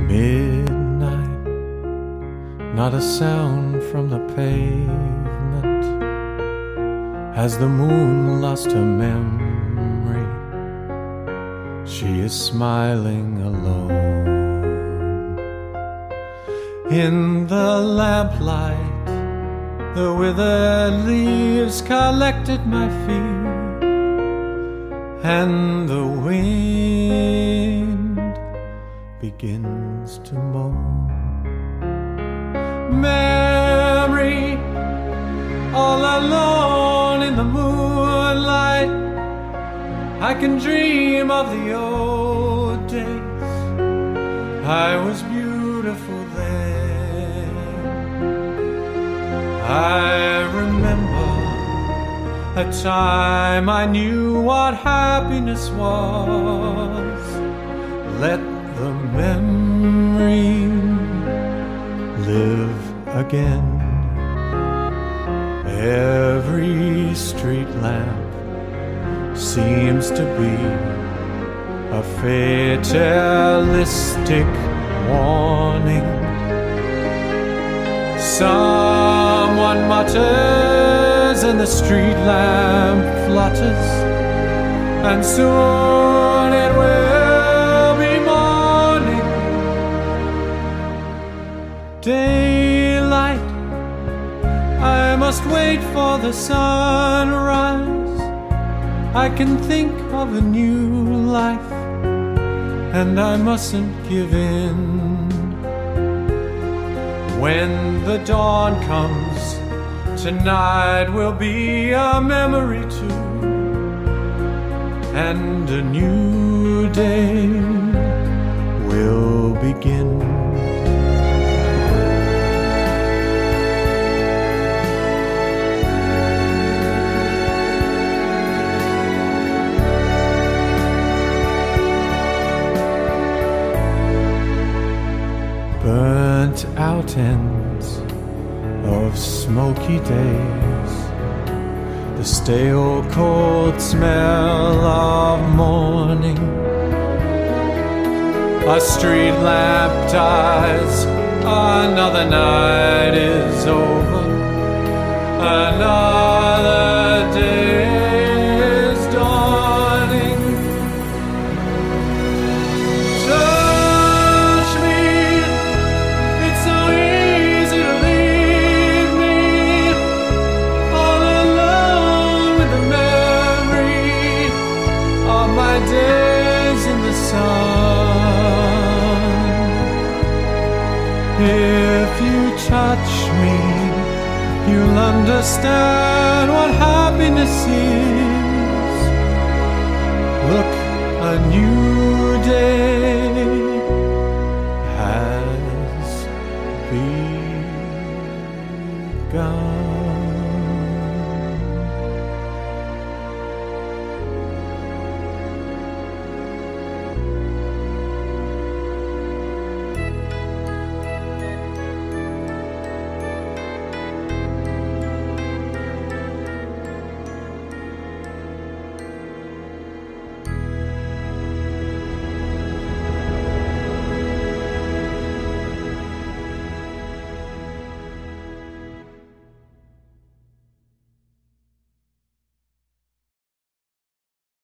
Midnight, not a sound from the pavement. Has the moon lost her memory? She is smiling alone. In the lamplight, the withered leaves collected my feet, and the wind begins to moan. Memory, all alone in the moonlight, I can dream of the old days. I was beautiful then. I remember a time I knew what happiness was. Let the memory live again. Every street lamp seems to be a fatalistic warning. Someone mutters and the street lamp flutters, and soon it will be morning. Daylight, I must wait for the sunrise. I can think of a new life, and I mustn't give in. When the dawn comes, tonight will be a memory too, and a new day will begin. Burnt out ends of smoky days, the stale cold smell of morning. A street lamp dies, another night is over, another day is dawning. Days in the sun. If you touch me, you'll understand what happiness is.